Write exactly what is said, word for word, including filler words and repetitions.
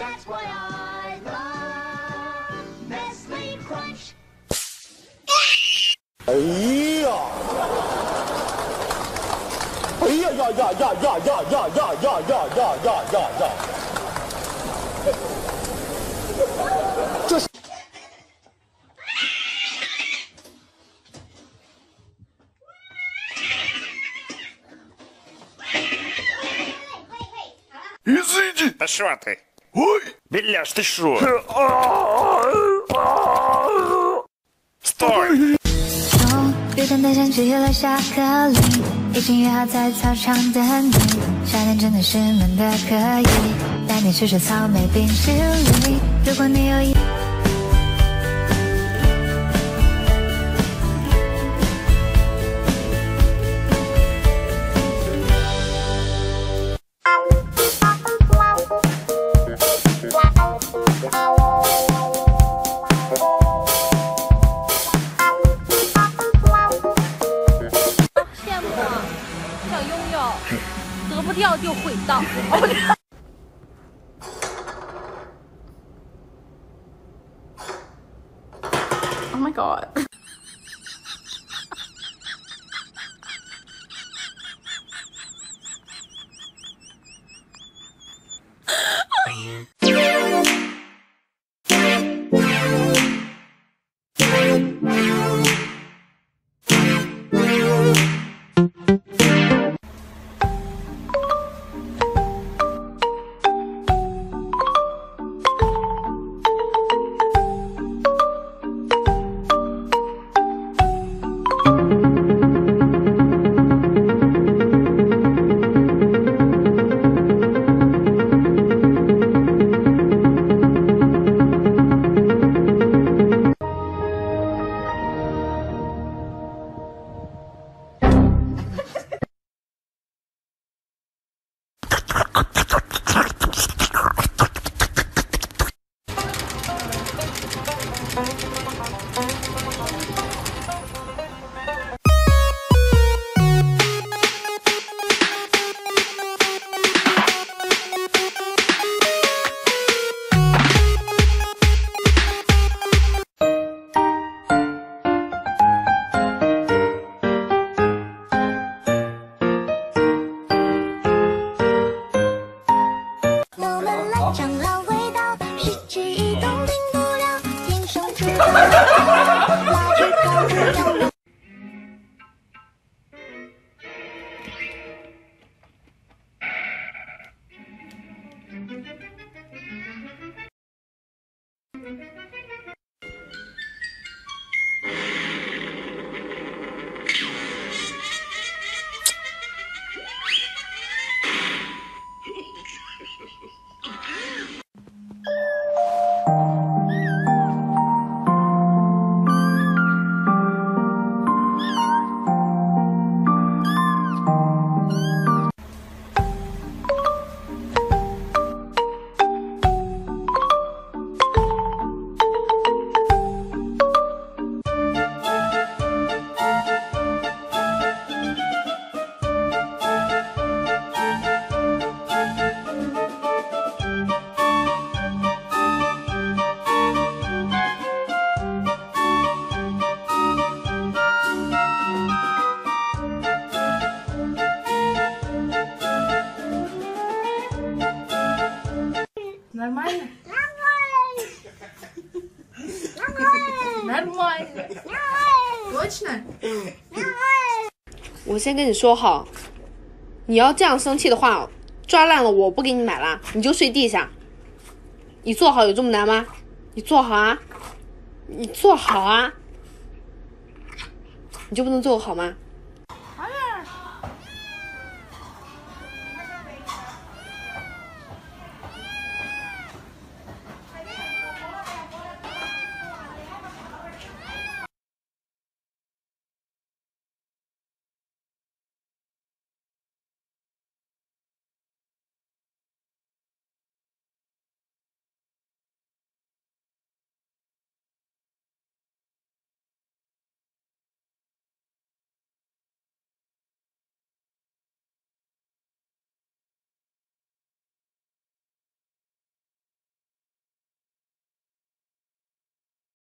哎呀！哎呀呀呀呀呀呀呀呀呀呀呀呀呀呀！这是。 Извините. Та що ти? Ой. Біляш, ти що? Стой! 雨天的山去了下课铃，已经约好在操场等你。夏天真的是闷的可以，带你吃吃草莓冰淇淋。如果你有一。 得不掉就毁到。Oh my god. Нормально? Нормально. Точно? 我先跟你说好，你要这样生气的话，抓烂了我不给你买了，你就睡地下。你坐好有这么难吗？你坐好啊，你坐好啊，你就不能坐好吗？